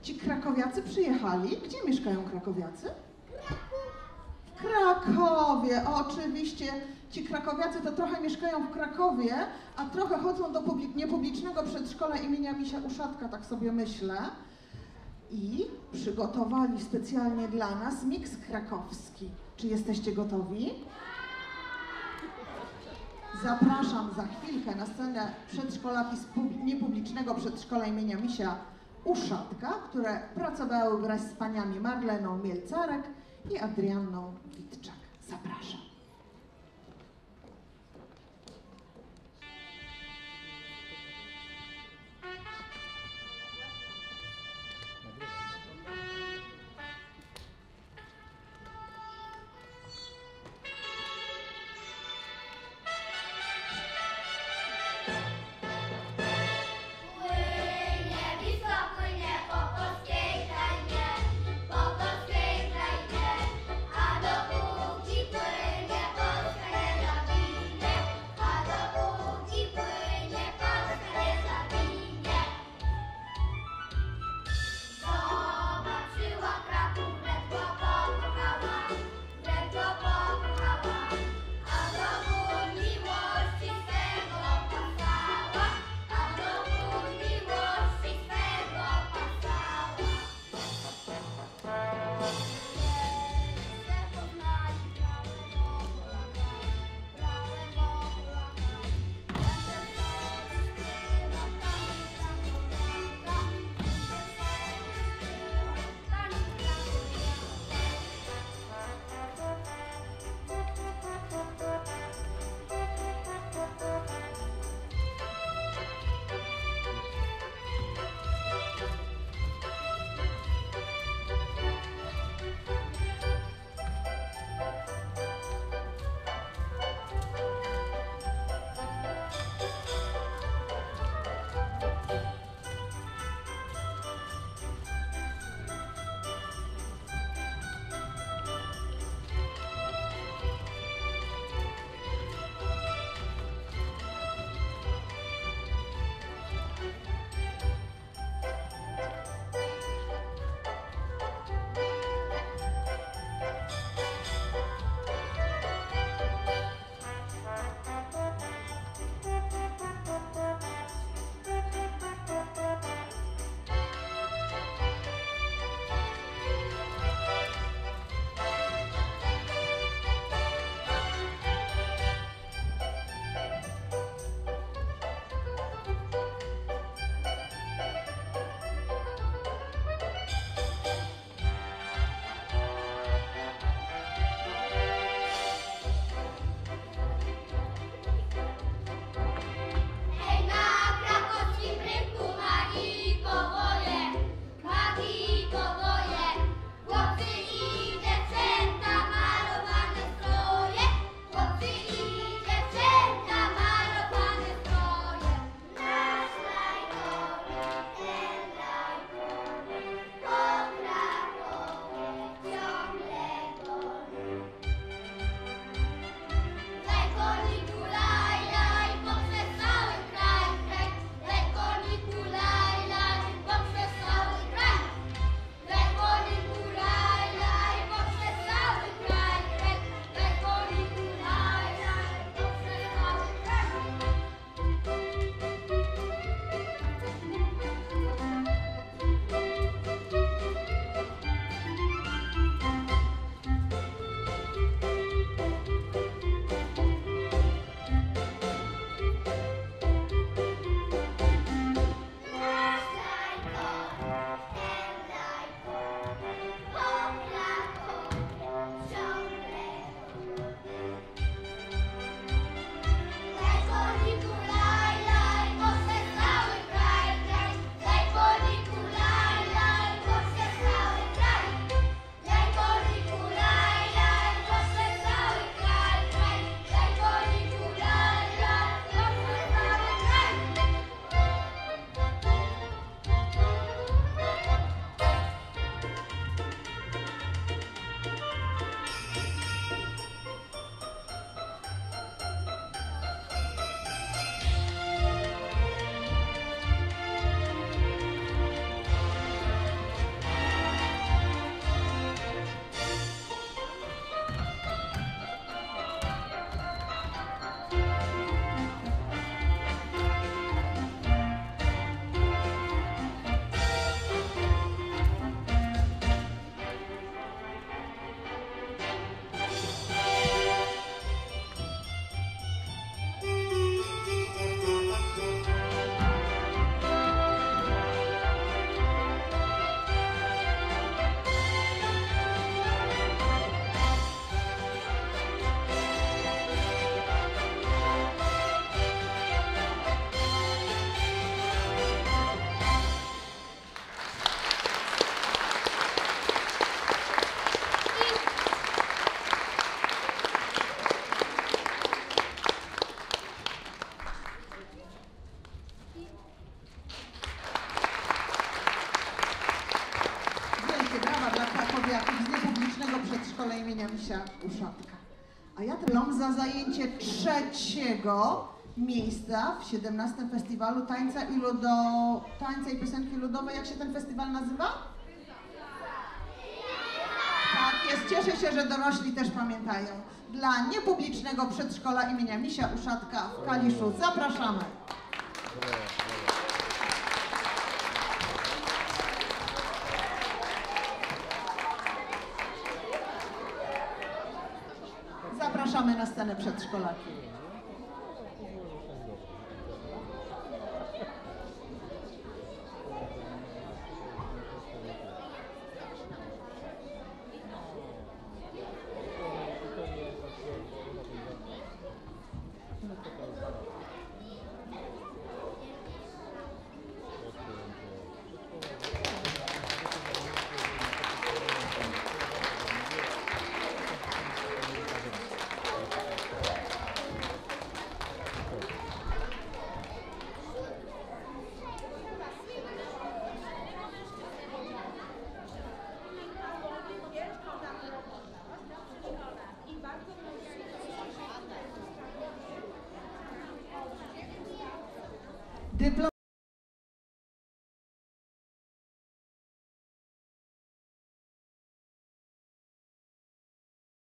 Ci krakowiacy przyjechali. Gdzie mieszkają krakowiacy? W Krakowie, oczywiście. Ci krakowiacy to trochę mieszkają w Krakowie, a trochę chodzą do niepublicznego przedszkola imienia Misia Uszatka, tak sobie myślę. I przygotowali specjalnie dla nas miks krakowski. Czy jesteście gotowi? Zapraszam za chwilkę na scenę przedszkolaki z niepublicznego przedszkola imienia Misia Uszatka, które pracowały wraz z paniami Marleną Mielcarek i Adrianną Witczak. Zapraszam. Po polskiej krainie, a dopóki płynie krakowiaków z niepublicznego przedszkola imienia Misia Uszatka. A ja trylom za zajęcie 3. miejsca w 17. Festiwalu Tańca i Piosenki Ludowej. Jak się ten festiwal nazywa? Tak jest, cieszę się, że dorośli też pamiętają. Dla niepublicznego przedszkola imienia Misia Uszatka w Kaliszu. Zapraszamy. Zapraszamy na scenę przedszkolaki. Dyplom